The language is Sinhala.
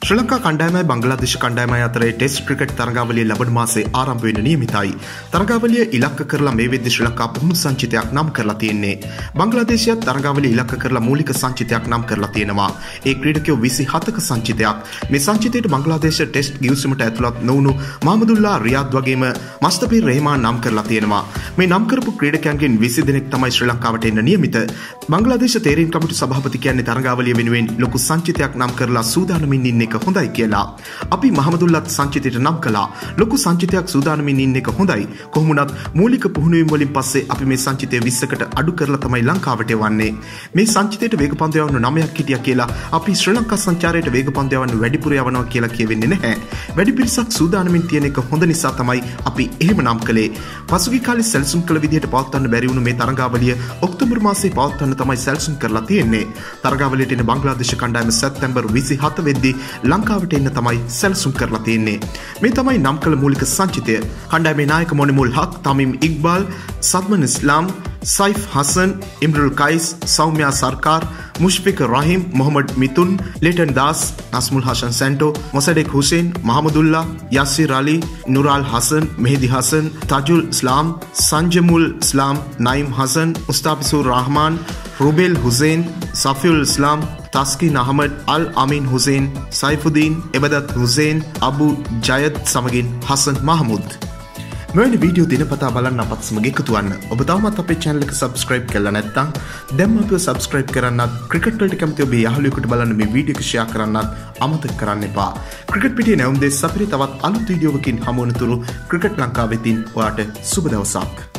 ශ්‍රී ලංකා කණ්ඩායමයි බංග්ලාදේශ කණ්ඩායමයි අතර ටෙස්ට් ක්‍රිකට් තරගාවලිය ලබන මාසයේ ආරම්භ වෙන නියමිතයි. තරගාවලිය ඉලක්ක කරලා මේ වෙද්දී ශ්‍රී ලංකා පුහුණු සංචිතයක් නම් කරලා තියෙන්නේ. බංග්ලාදේශයත් තරගාවලිය ඉලක්ක කරලා මූලික සංචිතයක් නම් කරලා තියෙනවා. ඒ ක්‍රීඩකයෝ 27ක සංචිතයක්. මේ සංචිතයට බංග්ලාදේශ ටෙස්ට් ගිවිසුමට ඇතුළත් නොවුණු මහමුදුල්ලා රියාද් වගේම මස්තෆීර් රහමාන් නම් කරලා තියෙනවා. මේ නම් කරපු ක්‍රීඩකයන්ගෙන් 20 දෙනෙක් තමයි ශ්‍රී ලංකාවට එන්න නියමිත. බංග්ලාදේශ තේරීම් කමිටු සභාපති කියන්නේ තරගාවලිය වෙනුවෙන් ලොකු සංචිතයක් නම් කරලා සූදානමින් ඉන්න එක හොඳයි කියලා. අපි මහමුදුල්ලත් සංචිතයට නම් කළා. ලොකු සංචිතයක් සූදානමින් ඉන්න එක හොඳයි. කොහොම වුණත් මූලික පුහුණුවීම් වලින් පස්සේ අපි මේ සංචිතය 20කට අඩු කරලා තමයි ලංකාවට එවන්නේ. මේ සංචිතයට වේගපන්දු යවන්න 9ක් හිටියා කියලා අපි ශ්‍රී ලංකා සංචාරයට වේගපන්දු යවන්න වැඩිපුර යවනවා කියලා කියවෙන්නේ නැහැ. වැඩි පිරිසක් සූදානමින් තියෙන එක හොඳ නිසා තමයි අපි එහෙම නම් කළේ. පසුගිය කාලේ සැලසුම් කළ විදිහට පවත්වන්න බැරි වුණු මේ තරගාවලිය ඔක්තෝබර් මාසයේ පවත්වන්න තමයි සැලසුම් කරලා තියෙන්නේ. තරගාවලියට එන බංග්ලාදේශ කණ්ඩායම සැප්තැම්බර් 27 වෙද්දී ලංකාවට එන්න තමයි සැලසුම් කරලා තියෙන්නේ. මේ තමයි නම් කළ මූලික සංචිතය. කණ්ඩායමේ නායක මොනිමුල් හක්, තමීම් ඉක්බාල්, සද්මන් ඉස්ලාම්, සයිෆ් හසන්, ඉම්රුල් කයිස්, සෞම්‍යා සර්කාර්, මුෂ්ෆික් රහීම්, මොහමඩ් මිතුන්, ලිටන් දාස්, නස්මුල් හෂන් සැන්ටෝ, මොසඩෙක් හුසේන්, මහමුදුල්ලා, යස්සීර් අලි, නුරාල් හසන්, මෙහිදි හසන්, තජුල් ඉස්ලාම්, සංජමුල් ඉස්ලාම්, නයිම් හසන්, උස්තාපිසුර් රහමාන්, රුබෙල් හුසේන්, සෆියුල් ඉස්ලාම්, තස්කින් අහමඩ්, අල් අමීන් හුසේන්, සයිෆුදීන්, එබදත් හුසේන්, අබු ජයත් සමගින් හසන් මහමුද්. මෙවැනි වීඩියෝ දිනපතා බලන්න අපත් සමග එකතු වන්න. ඔබ තවමත් අපේ channel එක subscribe කරලා නැත්නම් දැන්ම අපිව subscribe කරන්නත්, ක්‍රිකට් වලට කැමති ඔබේ යාළුවෙකුට බලන්න මේ වීඩියෝ එක share කරන්නත් අමතක කරන්න එපා. ක්‍රිකට් පිටියේ නැවුම් දෙස් අපිට තවත් අලුත් වීඩියෝවකින් හමු වන තුරු ක්‍රිකට් ලංකාවෙතින් ඔයාට සුබ දවසක්.